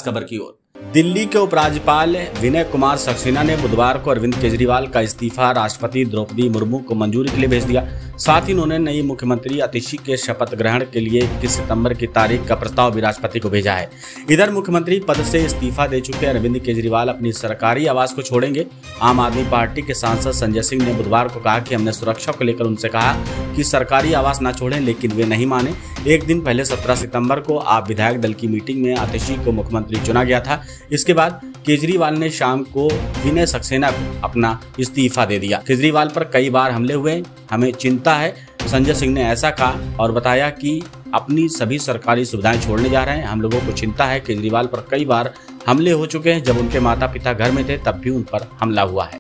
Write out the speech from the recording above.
खबर की ओर। दिल्ली के उपराज्यपाल विनय कुमार सक्सेना ने बुधवार को अरविंद केजरीवाल का इस्तीफा राष्ट्रपति द्रौपदी मुर्मू को मंजूरी के लिए भेज दिया। साथ ही उन्होंने नई मुख्यमंत्री अतिशी के शपथ ग्रहण के लिए 21 सितंबर की तारीख का प्रस्ताव भी राष्ट्रपति को भेजा है। इधर मुख्यमंत्री पद से इस्तीफा दे चुके अरविंद केजरीवाल अपनी सरकारी आवास को छोड़ेंगे। आम आदमी पार्टी के सांसद संजय सिंह ने बुधवार को कहा कि हमने सुरक्षा को लेकर उनसे कहा कि सरकारी आवास न छोड़ें, लेकिन वे नहीं माने। एक दिन पहले 17 सितंबर को आप विधायक दल की मीटिंग में अतिशी को मुख्यमंत्री चुना गया था। इसके बाद केजरीवाल ने शाम को विनय सक्सेना को अपना इस्तीफा दे दिया। केजरीवाल पर कई बार हमले हुए, हमें चिंता है, संजय सिंह ने ऐसा कहा और बताया कि अपनी सभी सरकारी सुविधाएं छोड़ने जा रहे हैं। हम लोगों को चिंता है, केजरीवाल पर कई बार हमले हो चुके हैं। जब उनके माता पिता घर में थे तब भी उन पर हमला हुआ है।